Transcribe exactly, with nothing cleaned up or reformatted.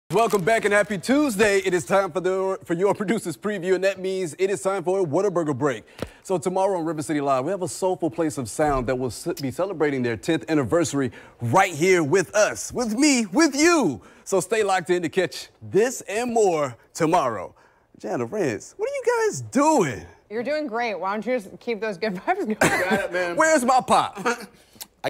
Welcome back and happy Tuesday. It is time for the for your producer's preview, and that means it is time for a Whataburger break. So tomorrow on River City Live, we have a soulful place of sound that will be celebrating their tenth anniversary right here with us, with me, with you. So stay locked in to catch this and more tomorrow. Jana Rance, what are you guys doing? You're doing great. Why don't you just keep those good vibes going? Got it, man. Where's my pop?